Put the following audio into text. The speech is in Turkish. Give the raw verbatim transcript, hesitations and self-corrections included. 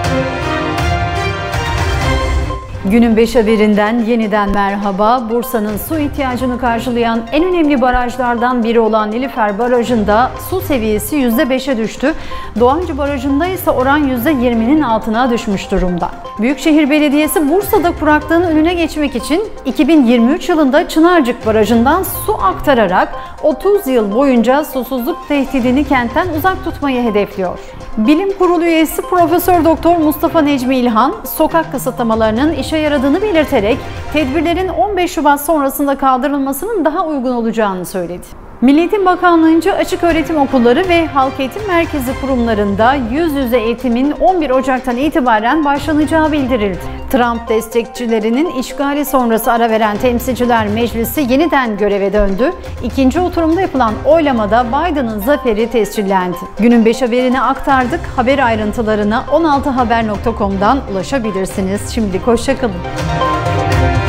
Günün beş haberinden yeniden merhaba. Bursa'nın su ihtiyacını karşılayan en önemli barajlardan biri olan Nilüfer Barajı'nda su seviyesi yüzde beşe düştü. Doğancı Barajı'nda ise oran yüzde yirminin altına düşmüş durumda. Büyükşehir Belediyesi Bursa'da kuraklığın önüne geçmek için iki bin yirmi üç yılında Çınarcık Barajı'ndan su aktararak otuz yıl boyunca susuzluk tehdidini kentten uzak tutmayı hedefliyor. Bilim Kurulu üyesi Profesör Doktor Mustafa Necmi İlhan, sokak kısıtlamalarının işe yaradığını belirterek tedbirlerin on beş Şubat sonrasında kaldırılmasının daha uygun olacağını söyledi. Milli Eğitim Bakanlığı'nca açık öğretim okulları ve halk eğitim merkezi kurumlarında yüz yüze eğitimin on bir Ocak'tan itibaren başlanacağı bildirildi. Trump destekçilerinin işgali sonrası ara veren Temsilciler Meclisi yeniden göreve döndü. İkinci oturumda yapılan oylamada Biden'ın zaferi tescillendi. Günün beş haberini aktardık. Haber ayrıntılarına on altı haber nokta com'dan ulaşabilirsiniz. Şimdilik hoşça kalın.